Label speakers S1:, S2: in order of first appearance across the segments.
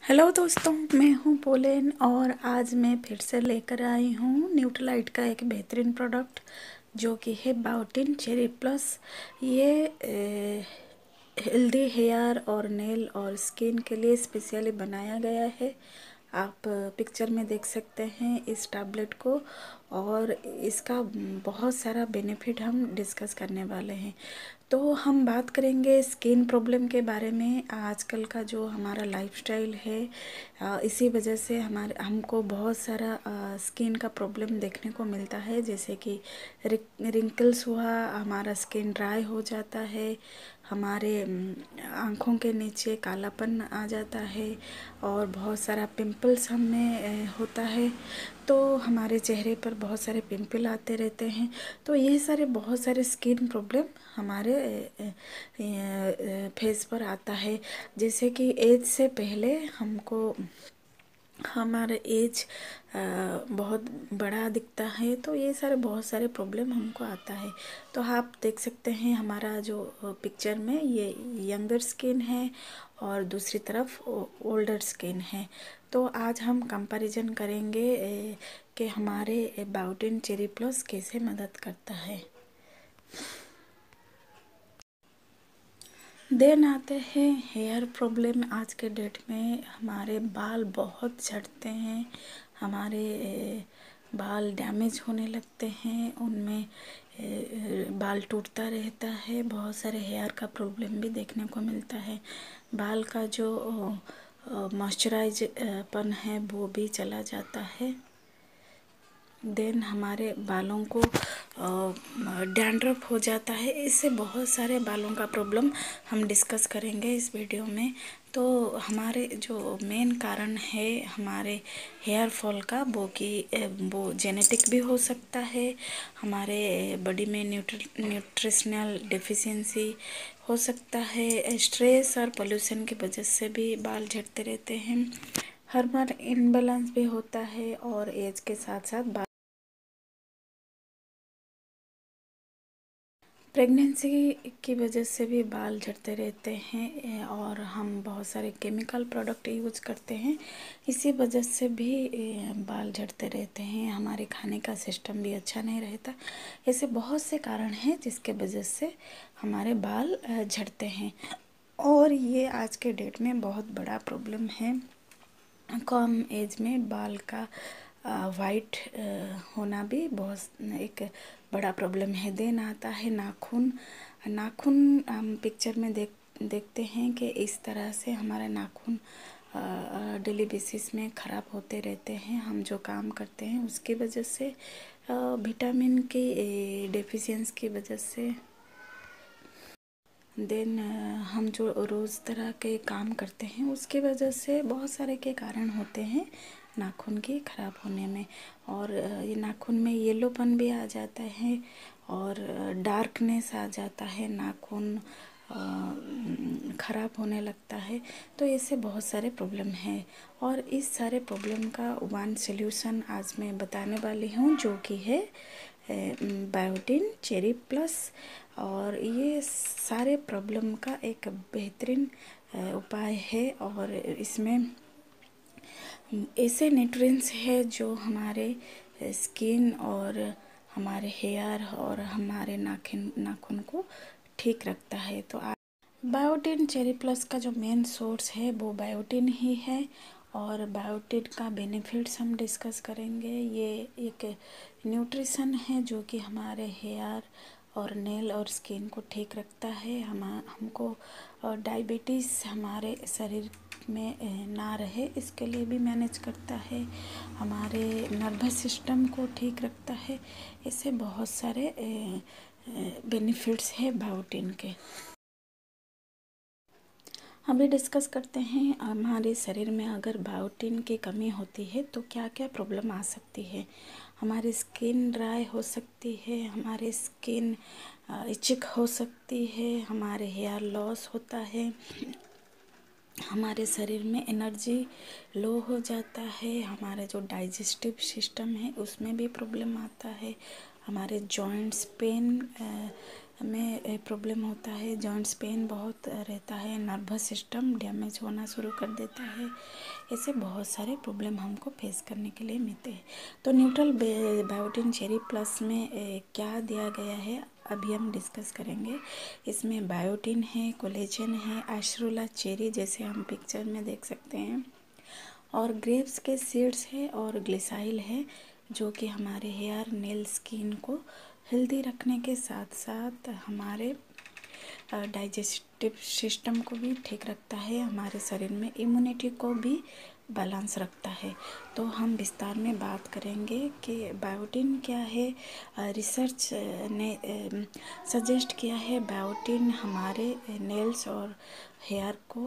S1: Hello दोस्तों, मैं हूं पोलेन और आज मैं फिर से लेकर आई हूं न्यूट्रालाइट का एक बेहतरीन प्रोडक्ट जो कि है बायोटिन चेरी प्लस। ये हेल्दी हेयर और नेल और स्किन के लिए स्पेशली बनाया गया है। आप पिक्चर में देख सकते हैं इस टैबलेट को और इसका बहुत सारा बेनिफिट हम डिस्कस करने वाले हैं। तो हम बात करेंगे स्किन प्रॉब्लम के बारे में। आजकल का जो हमारा लाइफस्टाइल है, इसी वजह से हमको बहुत सारा स्किन का प्रॉब्लम देखने को मिलता है, जैसे कि रिंकल्स हुआ, हमारा स्किन ड्राई हो जाता है, हमारे आँखों के नीचे कालापन आ जाता है और बहुत सारा पिंपल्स हमें होता है। तो हमारे चेहरे पर बहुत सारे पिंपल आते रहते हैं। तो ये सारे बहुत सारे स्किन प्रॉब्लम हमारे फेस पर आता है। जैसे कि एज से पहले हमको हमारा एज बहुत बड़ा दिखता है, तो ये सारे बहुत सारे प्रॉब्लम हमको आता है। तो आप देख सकते हैं हमारा जो पिक्चर में ये यंगर स्किन है और दूसरी तरफ ओल्डर स्किन है। तो आज हम कंपैरिजन करेंगे कि हमारे बायोटिन चेरी प्लस कैसे मदद करता है। देन आते हैं हेयर प्रॉब्लम। आज के डेट में हमारे बाल बहुत झड़ते हैं, हमारे बाल डैमेज होने लगते हैं, उनमें बाल टूटता रहता है, बहुत सारे हेयर का प्रॉब्लम भी देखने को मिलता है। बाल का जो मॉइस्चराइजपन है वो भी चला जाता है। देन हमारे बालों को डैंड्रफ हो जाता है। इससे बहुत सारे बालों का प्रॉब्लम हम डिस्कस करेंगे इस वीडियो में। तो हमारे जो मेन कारण है हमारे हेयर फॉल का, वो जेनेटिक भी हो सकता है, हमारे बॉडी में न्यूट्रिशनल डेफिशिएंसी हो सकता है, स्ट्रेस और पोल्यूशन की वजह से भी बाल झड़ते रहते हैं, हार्मोन इम्बैलेंस भी होता है और एज के साथ साथ प्रेगनेंसी की वजह से भी बाल झड़ते रहते हैं और हम बहुत सारे केमिकल प्रोडक्ट यूज करते हैं, इसी वजह से भी बाल झड़ते रहते हैं। हमारे खाने का सिस्टम भी अच्छा नहीं रहता। ऐसे बहुत से कारण हैं जिसके वजह से हमारे बाल झड़ते हैं और ये आज के डेट में बहुत बड़ा प्रॉब्लम है। कम एज में बाल का वाइट होना भी बहुत एक बड़ा प्रॉब्लम है। देन आता है नाखून। नाखून हम पिक्चर में देखते हैं कि इस तरह से हमारे नाखून डेली बेसिस में ख़राब होते रहते हैं। हम जो काम करते हैं उसकी वजह से, विटामिन की डेफिशिएंसी की वजह से, देन हम जो रोज़ तरह के काम करते हैं उसकी वजह से बहुत सारे के कारण होते हैं नाखून के ख़राब होने में। और ये नाखून में येलोपन भी आ जाता है और डार्कनेस आ जाता है, नाखून ख़राब होने लगता है। तो ऐसे बहुत सारे प्रॉब्लम हैं और इस सारे प्रॉब्लम का वन सॉल्यूशन आज मैं बताने वाली हूँ, जो कि है बायोटिन चेरी प्लस। और ये सारे प्रॉब्लम का एक बेहतरीन उपाय है और इसमें ऐसे न्यूट्रिएंट्स है जो हमारे स्किन और हमारे हेयर और हमारे नाखून को ठीक रखता है। तो बायोटिन चेरी प्लस का जो मेन सोर्स है वो बायोटिन ही है और बायोटिन का बेनिफिट्स हम डिस्कस करेंगे। ये एक न्यूट्रिशन है जो कि हमारे हेयर और नेल और स्किन को ठीक रखता है। हमको डायबिटीज़ हमारे शरीर में ना रहे इसके लिए भी मैनेज करता है, हमारे नर्वस सिस्टम को ठीक रखता है। ऐसे बहुत सारे बेनिफिट्स है बायोटिन के। अभी डिस्कस करते हैं हमारे शरीर में अगर बायोटिन की कमी होती है तो क्या क्या प्रॉब्लम आ सकती है। हमारी स्किन ड्राई हो सकती है, हमारी स्किन इचिक हो सकती है, हमारे हेयर लॉस होता है, हमारे शरीर में एनर्जी लो हो जाता है, हमारा जो डाइजेस्टिव सिस्टम है उसमें भी प्रॉब्लम आता है, हमारे जॉइंट्स पेन में प्रॉब्लम होता है, जॉइंट्स पेन बहुत रहता है, नर्वस सिस्टम डैमेज होना शुरू कर देता है। ऐसे बहुत सारे प्रॉब्लम हमको फेस करने के लिए मिलते हैं। तो न्यूट्रल बायोटिन चेरी प्लस में क्या दिया गया है अभी हम डिस्कस करेंगे। इसमें बायोटिन है, कोलेजन है, एस्ट्रोला चेरी जैसे हम पिक्चर में देख सकते हैं, और ग्रेप्स के सीड्स है, और ग्लिसाइल है जो कि हमारे हेयर नेल स्किन को हेल्दी रखने के साथ साथ हमारे डाइजेस्टिव सिस्टम को भी ठीक रखता है, हमारे शरीर में इम्यूनिटी को भी बैलेंस रखता है। तो हम विस्तार में बात करेंगे कि बायोटिन क्या है। रिसर्च ने सजेस्ट किया है बायोटिन हमारे नेल्स और हेयर को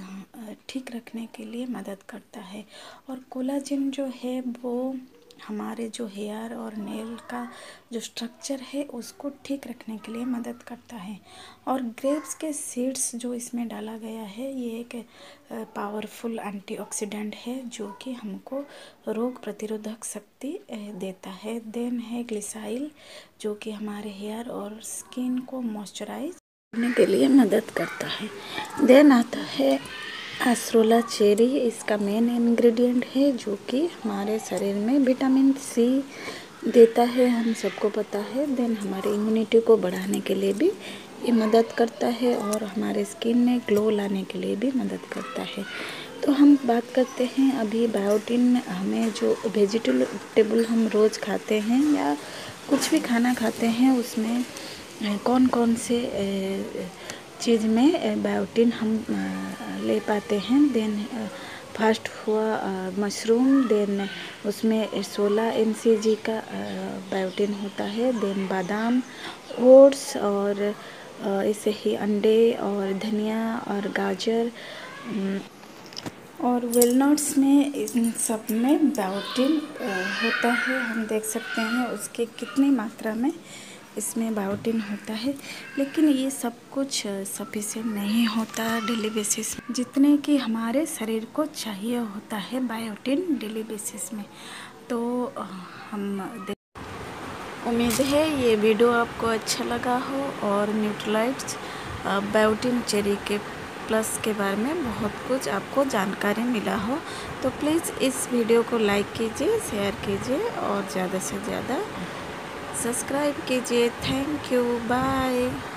S1: ठीक रखने के लिए मदद करता है, और कोलाजिन जो है वो हमारे जो हेयर और नेल का जो स्ट्रक्चर है उसको ठीक रखने के लिए मदद करता है। और ग्रेप्स के सीड्स जो इसमें डाला गया है ये एक पावरफुल एंटीऑक्सीडेंट है जो कि हमको रोग प्रतिरोधक शक्ति देता है। देन है ग्लिसाइल जो कि हमारे हेयर और स्किन को मॉइस्चराइज करने के लिए मदद करता है। देन आता है एस्ट्रोला चेरी, इसका मेन इंग्रेडिएंट है जो कि हमारे शरीर में विटामिन सी देता है, हम सबको पता है। देन हमारे इम्यूनिटी को बढ़ाने के लिए भी ये मदद करता है, और हमारे स्किन में ग्लो लाने के लिए भी मदद करता है। तो हम बात करते हैं अभी बायोटिन हमें जो वेजिटेबल हम रोज़ खाते हैं या कुछ भी खाना खाते हैं उसमें कौन कौन से चीज़ में बायोटिन हम ले पाते हैं। देन फर्स्ट हुआ मशरूम, देन उसमें 16 mcg का बायोटिन होता है। देन बादाम, ओट्स, और ऐसे ही अंडे और धनिया और गाजर और वेलनट्स में, इन सब में बायोटिन होता है। हम देख सकते हैं उसके कितनी मात्रा में इसमें बायोटिन होता है, लेकिन ये सब कुछ सफिशिएंट नहीं होता डेली बेसिस में जितने कि हमारे शरीर को चाहिए होता है बायोटिन डेली बेसिस में। तो उम्मीद है ये वीडियो आपको अच्छा लगा हो, और न्यूट्रलाइट्स बायोटिन चेरी के प्लस के बारे में बहुत कुछ आपको जानकारी मिला हो। तो प्लीज़ इस वीडियो को लाइक कीजिए, शेयर कीजिए और ज़्यादा से ज़्यादा सब्सक्राइब कीजिए। Thank you, bye.